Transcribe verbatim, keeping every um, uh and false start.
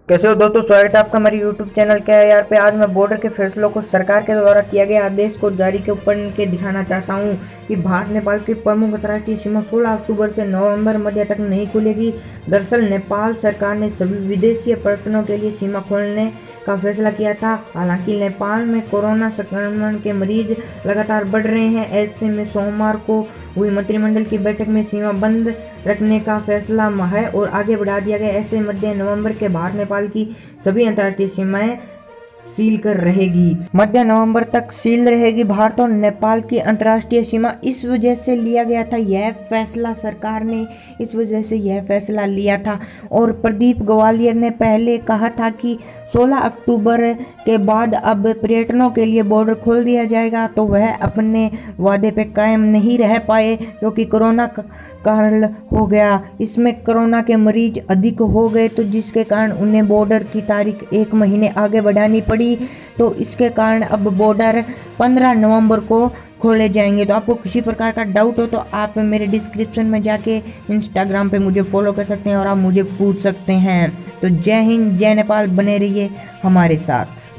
कैसे हो दोस्तों, स्वागत है आपका हमारे यूट्यूब चैनल क्या है यार पे। आज मैं बॉर्डर के फैसलों को सरकार के द्वारा किया गया आदेश को जारी के ऊपर के दिखाना चाहता हूं कि भारत नेपाल की प्रमुख अंतर्राष्ट्रीय सीमा सोलह अक्टूबर से नवंबर मध्य तक नहीं खुलेगी। दरअसल नेपाल सरकार ने सभी विदेशी पर्यटनों के लिए सीमा खोलने का फैसला किया था। हालांकि नेपाल में कोरोना संक्रमण के मरीज लगातार बढ़ रहे हैं। ऐसे में सोमवार को हुई मंत्रिमंडल की बैठक में सीमा बंद रखने का फैसला है और आगे बढ़ा दिया गया। ऐसे मध्य नवंबर के भारत नेपाल की सभी अंतर्राष्ट्रीय सीमाएं सील कर रहेगी। मध्य नवंबर तक सील रहेगी भारत और नेपाल की अंतर्राष्ट्रीय सीमा। इस वजह से लिया गया था यह फैसला, सरकार ने इस वजह से यह फैसला लिया था। और प्रदीप ग्वालियर ने पहले कहा था कि सोलह अक्टूबर के बाद अब पर्यटनों के लिए बॉर्डर खोल दिया जाएगा, तो वह अपने वादे पे कायम नहीं रह पाए क्योंकि कोरोना कारण हो गया। इसमें कोरोना के मरीज अधिक हो गए, तो जिसके कारण उन्हें बॉर्डर की तारीख एक महीने आगे बढ़ानी पड़ी। तो इसके कारण अब बॉर्डर पंद्रह नवंबर को खोले जाएंगे। तो आपको किसी प्रकार का डाउट हो तो आप मेरे डिस्क्रिप्शन में जाके इंस्टाग्राम पे मुझे फॉलो कर सकते हैं और आप मुझे पूछ सकते हैं। तो जय हिंद, जय नेपाल, बने रहिए हमारे साथ।